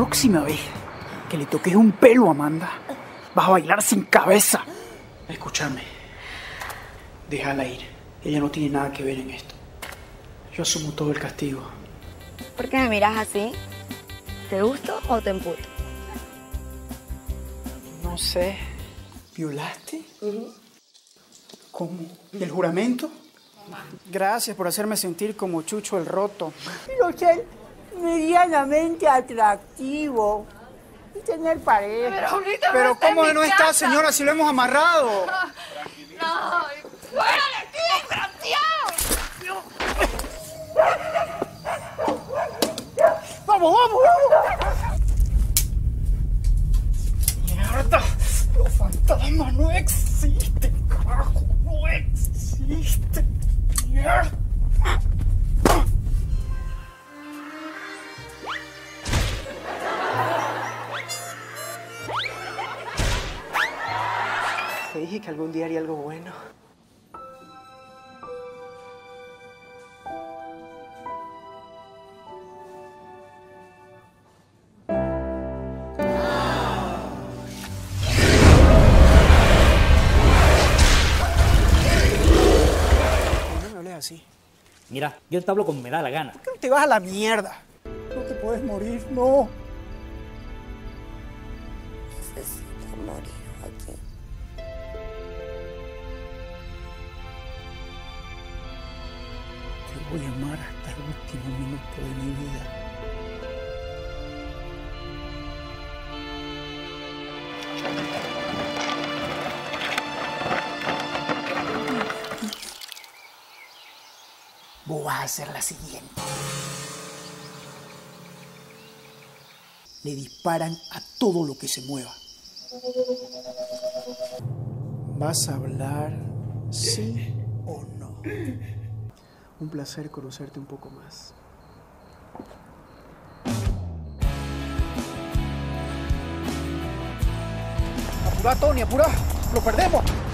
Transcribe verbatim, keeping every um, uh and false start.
próxima vez que le toques un pelo a Amanda, vas a bailar sin cabeza. Escúchame. Déjala ir. Ella no tiene nada que ver en esto. Yo asumo todo el castigo. ¿Por qué me miras así? ¿Te gusto o te emputo? No sé. ¿Violaste? Uh-huh. ¿Cómo? ¿Y el juramento? Gracias por hacerme sentir como Chucho el Roto. Quiero ser medianamente atractivo y tener pareja. Pero, ahorita Pero ¿cómo no está, señora, si lo hemos amarrado? No, fuera de aquí, desgraciado. ¡Vamos, vamos, vamos! ¡Mierda! Los fantasmas no existen, carajo. No existen. ¡Mierda! Te dije que algún día haría algo bueno. Así. Mira, yo te hablo como me da la gana. ¿Por qué no te vas a la mierda? No te puedes morir, no. Necesito morir, Joaquín. Te voy a amar hasta el último minuto de mi vida. Vos vas a hacer la siguiente. Le disparan a todo lo que se mueva. ¿Vas a hablar sí o no? Un placer conocerte un poco más. Apurá, Tony, apurá. Lo perdemos.